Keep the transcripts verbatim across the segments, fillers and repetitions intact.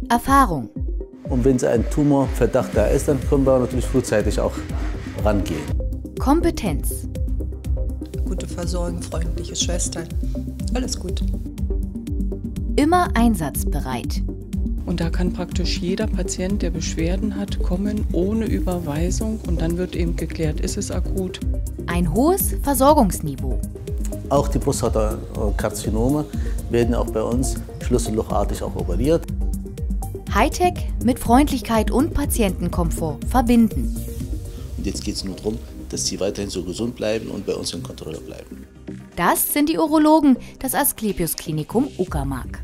Erfahrung. Und wenn ein Tumorverdacht da ist, dann können wir natürlich frühzeitig auch rangehen. Kompetenz. Gute Versorgung, freundliche Schwestern. Alles gut. Immer einsatzbereit. Und da kann praktisch jeder Patient, der Beschwerden hat, kommen ohne Überweisung und dann wird eben geklärt, ist es akut. Ein hohes Versorgungsniveau. Auch die Prostatakarzinome werden auch bei uns schlüssellochartig auch operiert. Hightech mit Freundlichkeit und Patientenkomfort verbinden. Und jetzt geht es nur darum, dass sie weiterhin so gesund bleiben und bei uns in Kontrolle bleiben. Das sind die Urologen des Asklepios Klinikum Uckermark.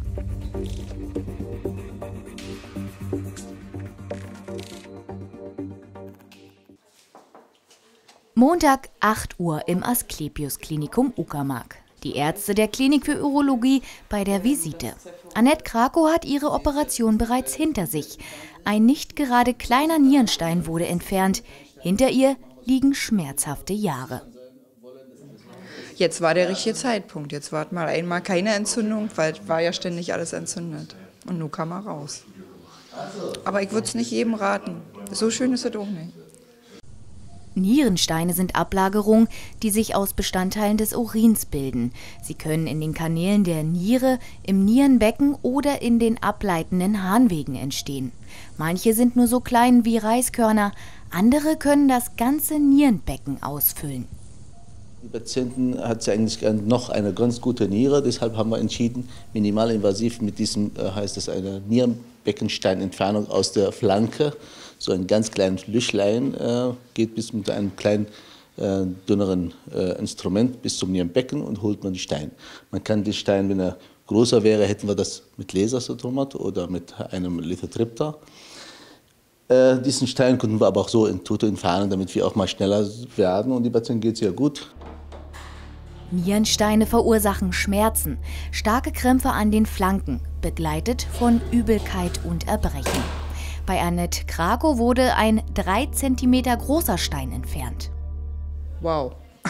Montag acht Uhr im Asklepios Klinikum Uckermark. Die Ärzte der Klinik für Urologie bei der Visite. Annette Krakow hat ihre Operation bereits hinter sich. Ein nicht gerade kleiner Nierenstein wurde entfernt. Hinter ihr liegen schmerzhafte Jahre. Jetzt war der richtige Zeitpunkt. Jetzt war mal einmal keine Entzündung, weil es war ja ständig alles entzündet. Und nun kam er raus. Aber ich würde es nicht jedem raten. So schön ist es auch nicht. Nierensteine sind Ablagerungen, die sich aus Bestandteilen des Urins bilden. Sie können in den Kanälen der Niere, im Nierenbecken oder in den ableitenden Harnwegen entstehen. Manche sind nur so klein wie Reiskörner, andere können das ganze Nierenbecken ausfüllen. Die Patientin hat eigentlich noch eine ganz gute Niere, deshalb haben wir entschieden, minimalinvasiv mit diesem, äh, heißt es, eine Nierenbeckensteinentfernung aus der Flanke. So ein ganz kleines Löchlein äh, geht bis mit einem kleinen, äh, dünneren äh, Instrument bis zum Nierenbecken und holt man den Stein. Man kann den Stein, wenn er größer wäre, hätten wir das mit Lasercytomat oder mit einem Lithotripter. Äh, diesen Stein konnten wir aber auch so in Toto entfernen, damit wir auch mal schneller werden und die Patientin geht sehr gut. Nierensteine verursachen Schmerzen, starke Krämpfe an den Flanken, begleitet von Übelkeit und Erbrechen. Bei Annette Krakow wurde ein drei Zentimeter großer Stein entfernt. Wow.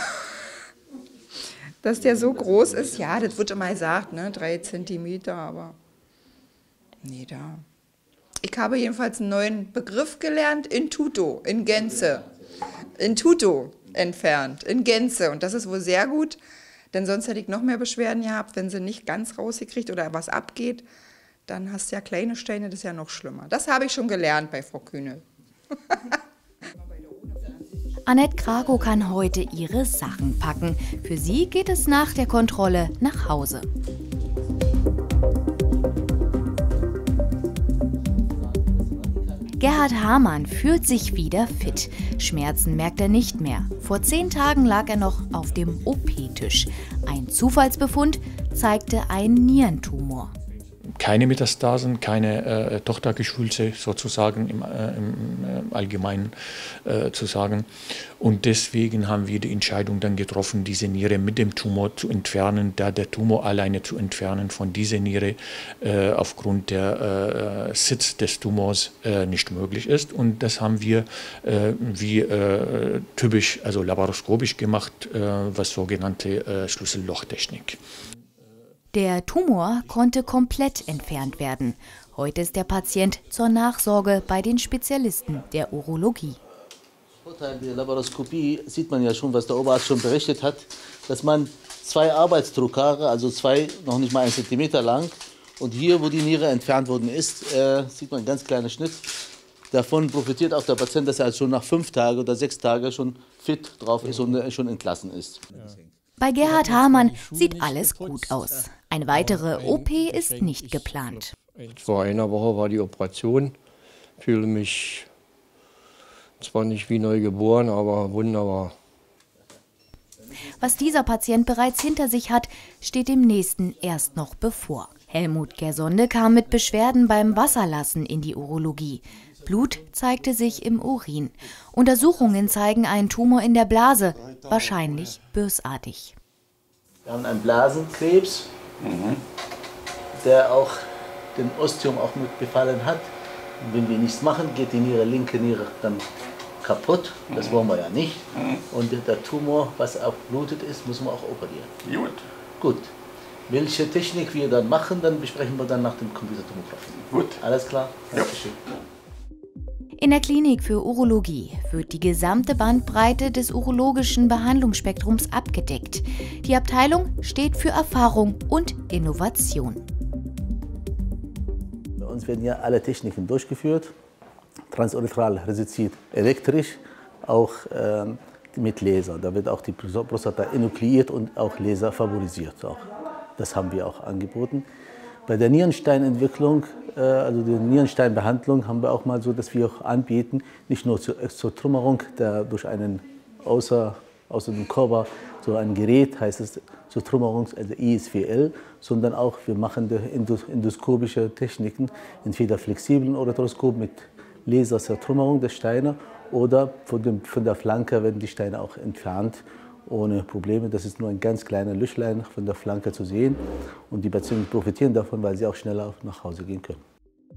Dass der so groß ist, ja, das wird immer gesagt, ne, drei Zentimeter, aber nee, da. Ich habe jedenfalls einen neuen Begriff gelernt, in Tuto, in Gänze. In Tuto entfernt, in Gänze. Und das ist wohl sehr gut, denn sonst hätte ich noch mehr Beschwerden gehabt, wenn sie nicht ganz rausgekriegt oder was abgeht. Dann hast du ja kleine Steine, das ist ja noch schlimmer. Das habe ich schon gelernt bei Frau Kühnel. Annette Krakow kann heute ihre Sachen packen. Für sie geht es nach der Kontrolle nach Hause. Gerhard Hamann fühlt sich wieder fit. Schmerzen merkt er nicht mehr. Vor zehn Tagen lag er noch auf dem O P-Tisch. Ein Zufallsbefund zeigte einen Nierentumor. Keine Metastasen, keine äh, Tochtergeschwülze sozusagen im, äh, im äh, Allgemeinen äh, zu sagen. Und deswegen haben wir die Entscheidung dann getroffen, diese Niere mit dem Tumor zu entfernen, da der Tumor alleine zu entfernen von dieser Niere äh, aufgrund der äh, Sitz des Tumors äh, nicht möglich ist. Und das haben wir äh, wie äh, typisch, also laparoskopisch gemacht, äh, was sogenannte äh, Schlüsselllochtechnik. Der Tumor konnte komplett entfernt werden. Heute ist der Patient zur Nachsorge bei den Spezialisten der Urologie. Vorteil der Laparoskopie sieht man ja schon, was der Oberarzt schon berichtet hat, dass man zwei Arbeitsdruckhaare, also zwei noch nicht mal einen Zentimeter lang, und hier, wo die Niere entfernt worden ist, äh, sieht man einen ganz kleinen Schnitt. Davon profitiert auch der Patient, dass er schon nach fünf Tagen oder sechs Tagen schon fit drauf ist und äh, schon entlassen ist. Ja. Bei Gerhard Hamann sieht alles gut aus. Eine weitere O P ist nicht geplant. Vor einer Woche war die Operation. Ich fühle mich zwar nicht wie neu geboren, aber wunderbar. Was dieser Patient bereits hinter sich hat, steht dem nächsten erst noch bevor. Helmut Gersonde kam mit Beschwerden beim Wasserlassen in die Urologie. Blut zeigte sich im Urin. Untersuchungen zeigen einen Tumor in der Blase, wahrscheinlich bösartig. Wir haben einen Blasenkrebs, mhm. der auch den Ostium auch mit befallen hat. Und wenn wir nichts machen, geht die Niere, linke Niere dann kaputt. Das wollen wir ja nicht. Mhm. Und der Tumor, was auch blutet ist, müssen wir auch operieren. Gut. Gut. Welche Technik wir dann machen, dann besprechen wir dann nach dem Computertomographie. Gut. Alles klar? Ja. Dankeschön. In der Klinik für Urologie wird die gesamte Bandbreite des urologischen Behandlungsspektrums abgedeckt. Die Abteilung steht für Erfahrung und Innovation. Bei uns werden ja alle Techniken durchgeführt, transurethral resiziert elektrisch, auch ähm, mit Laser. Da wird auch die Prostata enukleiert und auch Laser favorisiert. Auch. Das haben wir auch angeboten. Bei der Nierensteinentwicklung, äh, also der Nierensteinbehandlung, haben wir auch mal so, dass wir auch anbieten, nicht nur zur, zur Trümmerung der, durch einen außer, außer dem Körper so ein Gerät, heißt es zur Trümmerung, also I S V L, sondern auch wir machen endoskopische Techniken, entweder flexiblen Ureteroskop mit Laser zur Trümmerung der Steine oder von, dem, von der Flanke werden die Steine auch entfernt ohne Probleme. Das ist nur ein ganz kleiner Löchlein von der Flanke zu sehen und die Patienten profitieren davon, weil sie auch schneller nach Hause gehen können.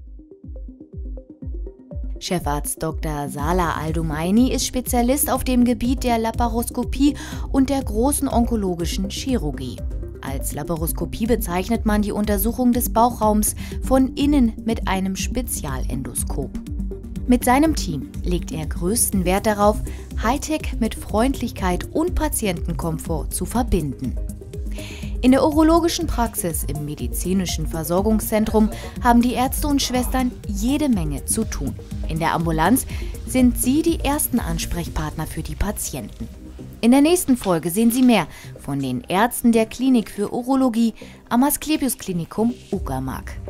Chefarzt Doktor Sala Aldomaini ist Spezialist auf dem Gebiet der Laparoskopie und der großen onkologischen Chirurgie. Als Laparoskopie bezeichnet man die Untersuchung des Bauchraums von innen mit einem Spezialendoskop. Mit seinem Team legt er größten Wert darauf, Hightech mit Freundlichkeit und Patientenkomfort zu verbinden. In der urologischen Praxis im medizinischen Versorgungszentrum haben die Ärzte und Schwestern jede Menge zu tun. In der Ambulanz sind sie die ersten Ansprechpartner für die Patienten. In der nächsten Folge sehen Sie mehr von den Ärzten der Klinik für Urologie am Asklepios Klinikum Uckermark.